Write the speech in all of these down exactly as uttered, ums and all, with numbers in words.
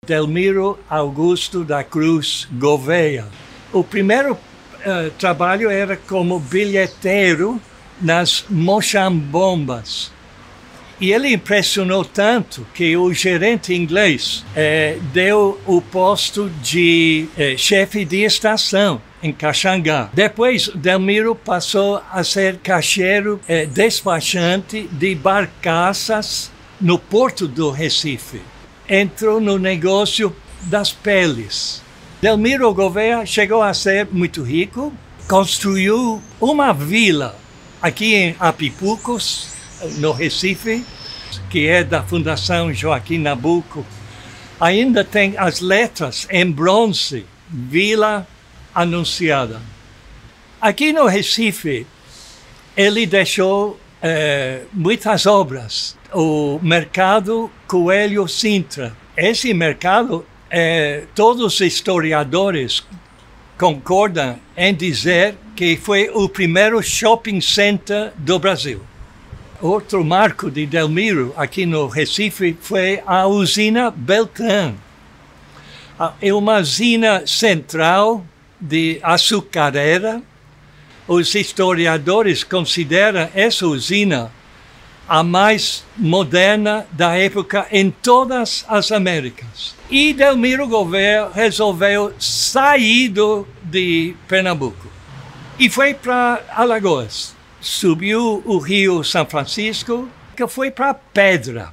Delmiro Augusto da Cruz Gouveia. O primeiro uh, trabalho era como bilheteiro nas Mochambombas. E ele impressionou tanto que o gerente inglês eh, deu o posto de eh, chefe de estação em Caxangá. Depois, Delmiro passou a ser caixeiro eh, despachante de barcaças no porto do Recife. Entrou no negócio das peles. Delmiro Gouveia chegou a ser muito rico, construiu uma vila aqui em Apipucos, no Recife, que é da Fundação Joaquim Nabuco. Ainda tem as letras em bronze, Vila Anunciada. Aqui no Recife, ele deixou eh, muitas obras. O mercado Coelho Sintra. Esse mercado, eh, todos os historiadores concordam em dizer que foi o primeiro shopping center do Brasil. Outro marco de Delmiro aqui no Recife foi a usina Beltrán. É uma usina central de açucareira. Os historiadores consideram essa usina a mais moderna da época em todas as Américas. E Delmiro Gouveia resolveu sair do, de Pernambuco e foi para Alagoas. Subiu o rio São Francisco, que foi para Pedra.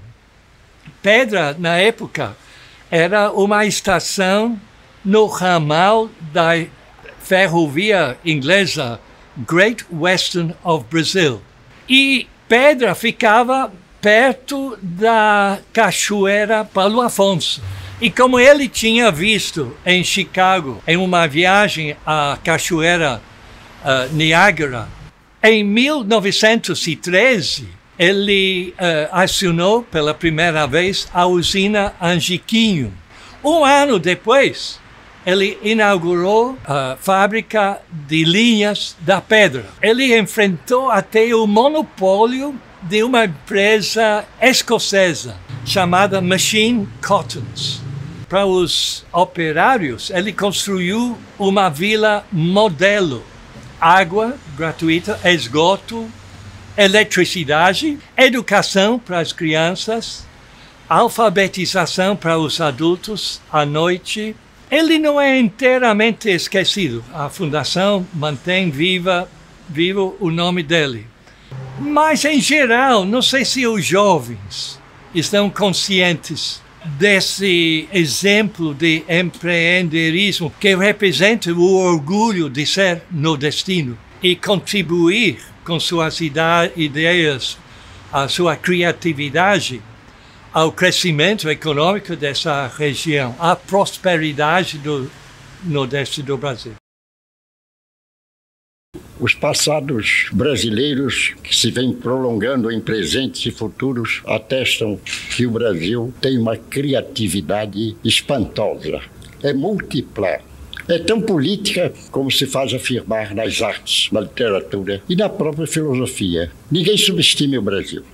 Pedra, na época, era uma estação no ramal da ferrovia inglesa Great Western of Brazil. E Pedra ficava perto da Cachoeira Paulo Afonso. E como ele tinha visto em Chicago, em uma viagem à Cachoeira uh, Niágara, em mil novecentos e treze, ele uh, acionou pela primeira vez a usina Angiquinho. Um ano depois, ele inaugurou a fábrica de linhas da Pedra. Ele enfrentou até o monopólio de uma empresa escocesa chamada Machine Cottons. Para os operários, ele construiu uma vila modelo. Água gratuita, esgoto, eletricidade, educação para as crianças, alfabetização para os adultos à noite. Ele não é inteiramente esquecido. A fundação mantém viva, vivo o nome dele. Mas, em geral, não sei se os jovens estão conscientes desse exemplo de empreendedorismo que representa o orgulho de ser nordestino e contribuir com suas ideias, a sua criatividade ao crescimento econômico dessa região, à prosperidade do nordeste do Brasil. Os passados brasileiros que se vêm prolongando em presentes e futuros atestam que o Brasil tem uma criatividade espantosa. É múltipla. É tão política como se faz afirmar nas artes, na literatura e na própria filosofia. Ninguém subestime o Brasil.